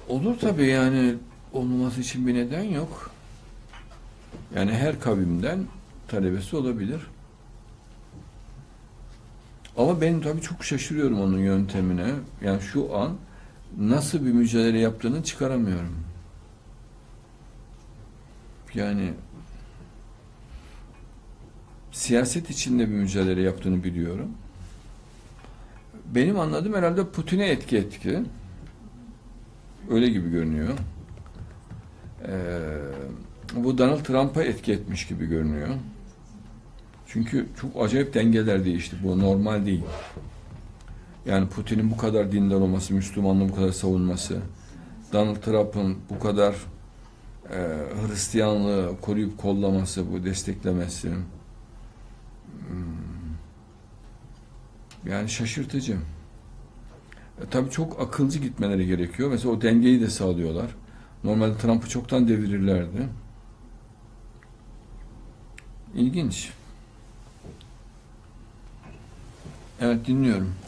Olur tabii, yani olmaması için bir neden yok. Yani her kavimden talebesi olabilir. Ama ben tabii çok şaşırıyorum onun yöntemine. Yani şu an nasıl bir mücadele yaptığını çıkaramıyorum. Yani siyaset içinde bir mücadele yaptığını biliyorum. Benim anladığım herhalde Putin'e etki. Öyle gibi görünüyor. Bu Donald Trump'a etki etmiş gibi görünüyor. Çünkü çok acayip dengeler değişti. Bu normal değil. Yani Putin'in bu kadar dindar olması, Müslümanlığı bu kadar savunması, Donald Trump'ın bu kadar Hristiyanlığı koruyup kollaması, bu desteklemesi, yani şaşırtıcı. Tabii çok akılcı gitmeleri gerekiyor. Mesela o dengeyi de sağlıyorlar. Normalde Trump'ı çoktan devirirlerdi. İlginç. Evet, dinliyorum.